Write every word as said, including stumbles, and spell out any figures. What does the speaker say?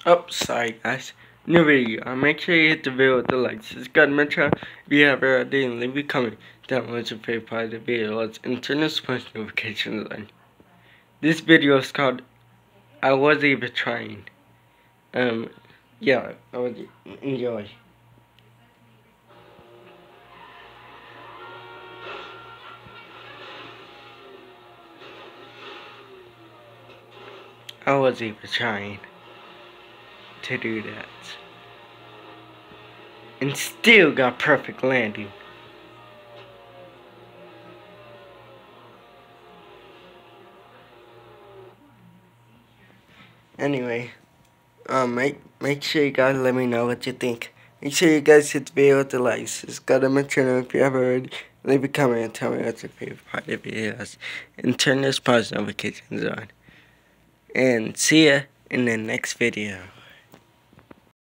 Oh, sorry guys. New video. Uh, make sure you hit the video with the likes. Subscribe to my channel if you haven't already, and leave a comment down what's your favorite part of the video. Let's turn this push notifications on. This video is called I Wasn't Even Trying. Um, yeah, I was, enjoy. I wasn't even trying to do that. And still got perfect landing. Anyway, um, make make sure you guys let me know what you think. Make sure you guys hit the video with the likes. Subscribe to my channel if you haven't already. Leave a comment and tell me what's your favorite part of the videos. And turn those post notifications on. And see ya in the next video.